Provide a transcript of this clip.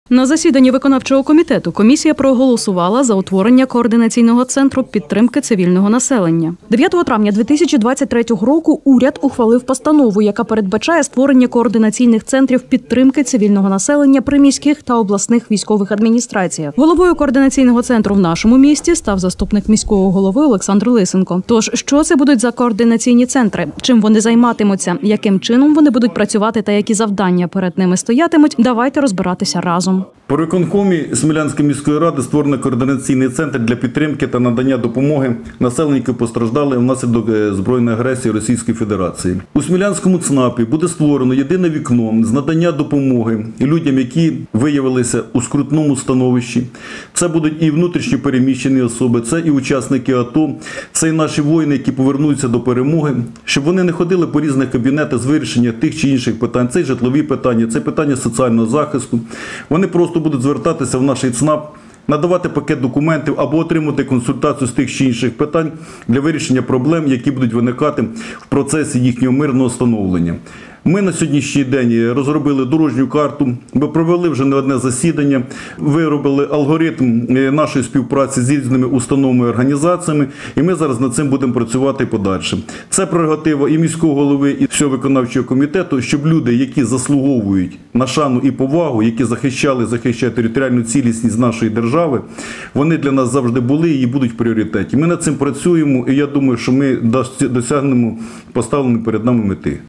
На засіданні виконавчого комітету комісія проголосувала за утворення координаційного центру підтримки цивільного населення. 9 травня 2023 року уряд ухвалив постанову, яка передбачає створення координаційних центрів підтримки цивільного населення при міських та обласних військових адміністраціях. Головою координаційного центру в нашому місті став заступник міського голови Олександр Лисенко. Тож, що це будуть за координаційні центри? Чим вони займатимуться? Яким чином вони будуть працювати та які завдання перед ними стоятимуть? Давайте розбиратися разом. По виконкомі Смілянської міської ради створено координаційний центр для підтримки та надання допомоги населенню, які постраждали внаслідок збройної агресії Російської Федерації. У Смілянському ЦНАПі буде створено єдине вікно з надання допомоги людям, які виявилися у скрутному становищі. Це будуть і внутрішньо переміщені особи, це і учасники АТО, це і наші воїни, які повернуться до перемоги, щоб вони не ходили по різних кабінетах з вирішення тих чи інших питань. Це і житлові питання, це питання соціального захисту. Вони просто будуть звертатися в наш ЦНАП, надавати пакет документів або отримати консультацію з тих чи інших питань для вирішення проблем, які будуть виникати в процесі їхнього мирного становлення. Ми на сьогоднішній день розробили дорожню карту, ми провели вже не одне засідання, виробили алгоритм нашої співпраці з різними установами і організаціями, і ми зараз над цим будемо працювати подальше. Це прерогатива і міського голови, і всього виконавчого комітету, щоб люди, які заслуговують на шану і повагу, які захищають територіальну цілісність нашої держави, вони для нас завжди були і будуть в пріоритеті. Ми над цим працюємо, і я думаю, що ми досягнемо поставлені перед нами мети.